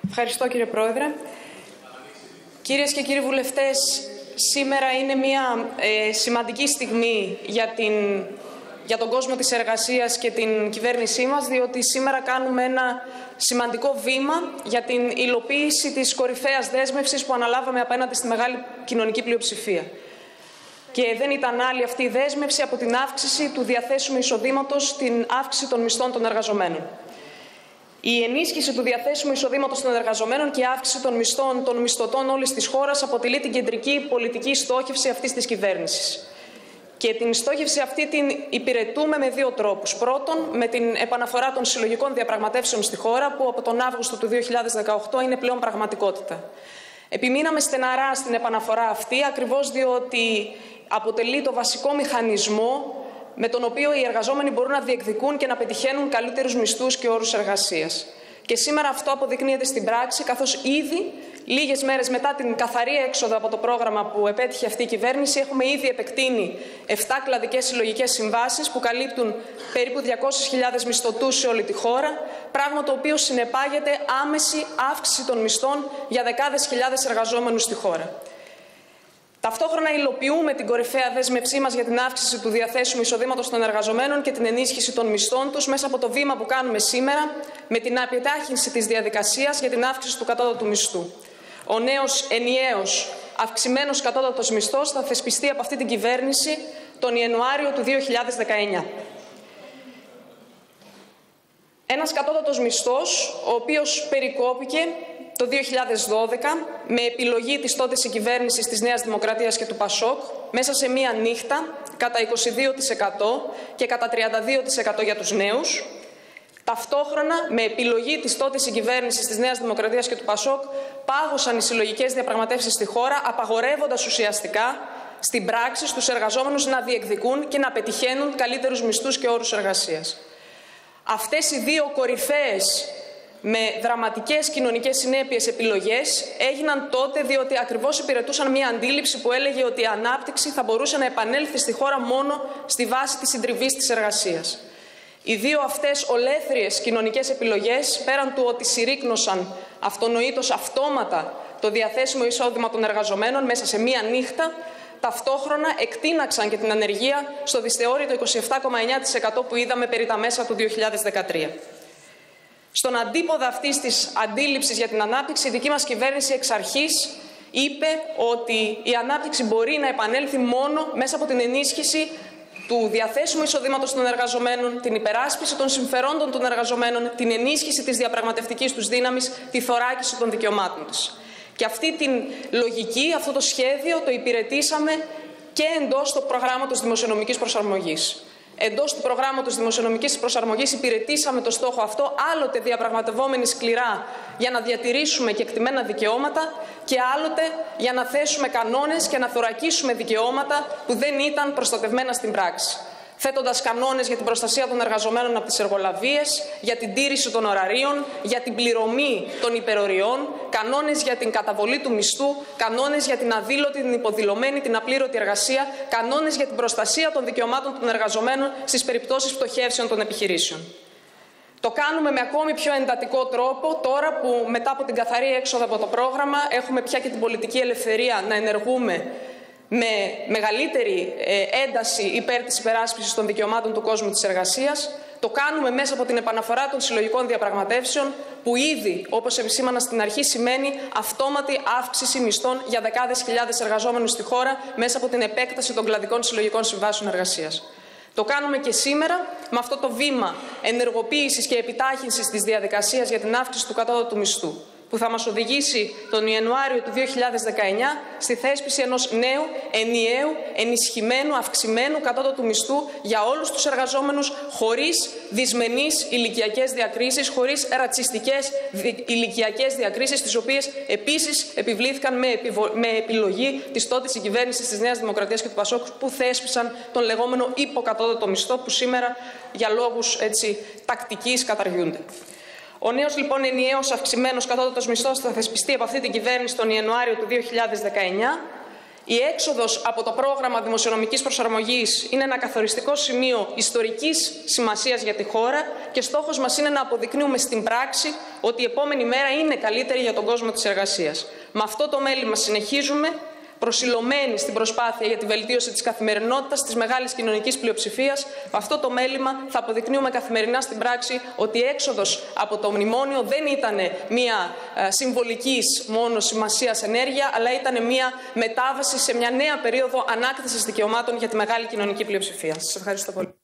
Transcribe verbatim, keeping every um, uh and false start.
Ευχαριστώ, κύριε Πρόεδρε. Κυρίες και κύριοι βουλευτές, σήμερα είναι μια ε, σημαντική στιγμή για, την, για τον κόσμο της εργασίας και την κυβέρνησή μας, διότι σήμερα κάνουμε ένα σημαντικό βήμα για την υλοποίηση της κορυφαίας δέσμευσης που αναλάβαμε απέναντι στη μεγάλη κοινωνική πλειοψηφία. Και δεν ήταν άλλη αυτή η δέσμευση από την αύξηση του διαθέσιμου εισοδήματος στην αύξηση των μισθών των εργαζομένων. Η ενίσχυση του διαθέσιμου εισοδήματος των εργαζομένων και η αύξηση των μισθών των μισθωτών όλης της χώρας αποτελεί την κεντρική πολιτική στόχευση αυτής της κυβέρνησης. Και την στόχευση αυτή την υπηρετούμε με δύο τρόπους. Πρώτον, με την επαναφορά των συλλογικών διαπραγματεύσεων στη χώρα, που από τον Αύγουστο του δύο χιλιάδες δεκαοκτώ είναι πλέον πραγματικότητα. Επιμείναμε στεναρά στην επαναφορά αυτή, ακριβώς διότι αποτελεί το βασικό μηχανισμό με τον οποίο οι εργαζόμενοι μπορούν να διεκδικούν και να πετυχαίνουν καλύτερους μισθούς και όρους εργασίας. Και σήμερα αυτό αποδεικνύεται στην πράξη, καθώς ήδη λίγες μέρες μετά την καθαρή έξοδο από το πρόγραμμα που επέτυχε αυτή η κυβέρνηση, έχουμε ήδη επεκτείνει επτά κλαδικές συλλογικές συμβάσεις που καλύπτουν περίπου διακόσιες χιλιάδες μισθωτούς σε όλη τη χώρα, πράγμα το οποίο συνεπάγεται άμεση αύξηση των μισθών για δεκάδες χιλιάδες εργαζόμενους στη χώρα. Ταυτόχρονα υλοποιούμε την κορυφαία δέσμευσή μας για την αύξηση του διαθέσιμου εισοδήματος των εργαζομένων και την ενίσχυση των μισθών τους μέσα από το βήμα που κάνουμε σήμερα με την επιτάχυνση της διαδικασίας για την αύξηση του κατώτατου μισθού. Ο νέος ενιαίος αυξημένος κατώτατος μισθός θα θεσπιστεί από αυτή την κυβέρνηση τον Ιανουάριο του δύο χιλιάδες δεκαεννιά. Ένας κατώτατος μισθός, ο οποίος περικόπηκε το δύο χιλιάδες δώδεκα με επιλογή της τότε συγκυβέρνησης της Νέας Δημοκρατίας και του Πασόκ μέσα σε μία νύχτα κατά είκοσι δύο τοις εκατό και κατά τριάντα δύο τοις εκατό για τους νέους. Ταυτόχρονα, με επιλογή της τότε συγκυβέρνησης της Νέας Δημοκρατίας και του Πασόκ, πάγωσαν οι συλλογικές διαπραγματεύσεις στη χώρα, απαγορεύοντας ουσιαστικά στην πράξη στους εργαζόμενους να διεκδικούν και να πετυχαίνουν καλύτερους μισθούς και όρους εργασίας. Αυτές οι δύο κορυφαίες με δραματικές κοινωνικές συνέπειες επιλογές έγιναν τότε διότι ακριβώς υπηρετούσαν μια αντίληψη που έλεγε ότι η ανάπτυξη θα μπορούσε να επανέλθει στη χώρα μόνο στη βάση της συντριβής της εργασίας. Οι δύο αυτές ολέθριες κοινωνικές επιλογές, πέραν του ότι συρρίκνωσαν αυτονοήτως αυτόματα το διαθέσιμο εισόδημα των εργαζομένων μέσα σε μία νύχτα, ταυτόχρονα εκτείναξαν και την ανεργία στο δυσθεώρητο είκοσι επτά κόμμα εννιά τοις εκατό που είδαμε περί τα μέσα του δύο χιλιάδες δεκατρία. Στον αντίποδα αυτής της αντίληψης για την ανάπτυξη, η δική μας κυβέρνηση εξ αρχής είπε ότι η ανάπτυξη μπορεί να επανέλθει μόνο μέσα από την ενίσχυση του διαθέσιμου εισοδήματος των εργαζομένων, την υπεράσπιση των συμφερόντων των εργαζομένων, την ενίσχυση της διαπραγματευτικής τους δύναμης, τη θωράκιση των δικαιωμάτων της. Και αυτή την λογική, αυτό το σχέδιο το υπηρετήσαμε και εντός του προγράμματος δημοσιονομικής προσαρμογής. Εντός του προγράμματος δημοσιονομικής προσαρμογής υπηρετήσαμε το στόχο αυτό, άλλοτε διαπραγματευόμενοι σκληρά για να διατηρήσουμε κεκτημένα δικαιώματα και άλλοτε για να θέσουμε κανόνες και να θωρακίσουμε δικαιώματα που δεν ήταν προστατευμένα στην πράξη. Θέτοντας κανόνες για την προστασία των εργαζομένων από τις εργολαβίες, για την τήρηση των ωραρίων, για την πληρωμή των υπεροριών, κανόνες για την καταβολή του μισθού, κανόνες για την αδήλωτη, την υποδηλωμένη, την απλήρωτη εργασία, κανόνες για την προστασία των δικαιωμάτων των εργαζομένων στις περιπτώσεις πτωχεύσεων των επιχειρήσεων. Το κάνουμε με ακόμη πιο εντατικό τρόπο τώρα που μετά από την καθαρή έξοδο από το πρόγραμμα έχουμε πια και την πολιτική ελευθερία να ενεργούμε με μεγαλύτερη ένταση υπέρ της υπεράσπισης των δικαιωμάτων του κόσμου της εργασίας. Το κάνουμε μέσα από την επαναφορά των συλλογικών διαπραγματεύσεων, που ήδη, όπως επισήμανα στην αρχή, σημαίνει αυτόματη αύξηση μισθών για δεκάδες χιλιάδες εργαζόμενους στη χώρα μέσα από την επέκταση των κλαδικών συλλογικών συμβάσεων εργασίας. Το κάνουμε και σήμερα με αυτό το βήμα ενεργοποίησης και επιτάχυνσης της διαδικασίας για την αύξηση του κατώτατου μισθού, που θα μας οδηγήσει τον Ιανουάριο του δύο χιλιάδες δεκαεννιά στη θέσπιση ενός νέου, ενιαίου, ενισχυμένου, αυξημένου κατώτατου μισθού για όλους τους εργαζόμενους, χωρίς δυσμενείς ηλικιακές διακρίσεις, χωρίς ρατσιστικές ηλικιακές διακρίσεις, τις οποίες επίσης επιβλήθηκαν με, επιβο... με επιλογή της τότε συγκυβέρνησης της Νέας Δημοκρατίας και του Πασόκ, που θέσπισαν τον λεγόμενο υποκατώτατο μισθό, που σήμερα για λόγους έτσι, τακτικής καταργούνται. Ο νέος λοιπόν ενιαίος αυξημένος κατώτατος μισθός θα θεσπιστεί από αυτή την κυβέρνηση τον Ιανουάριο του δύο χιλιάδες δεκαεννιά. Η έξοδος από το πρόγραμμα δημοσιονομικής προσαρμογής είναι ένα καθοριστικό σημείο ιστορικής σημασίας για τη χώρα και στόχος μας είναι να αποδεικνύουμε στην πράξη ότι η επόμενη μέρα είναι καλύτερη για τον κόσμο της εργασίας. Με αυτό το μέλημα συνεχίζουμε, προσιλωμένοι στην προσπάθεια για τη βελτίωση της καθημερινότητας της μεγάλης κοινωνικής πλειοψηφίας. Με αυτό το μέλημα θα αποδεικνύουμε καθημερινά στην πράξη ότι η έξοδος από το μνημόνιο δεν ήταν μια συμβολικής μόνο σημασίας ενέργεια, αλλά ήταν μια μετάβαση σε μια νέα περίοδο ανάκτησης δικαιωμάτων για τη μεγάλη κοινωνική πλειοψηφία. Σας ευχαριστώ πολύ.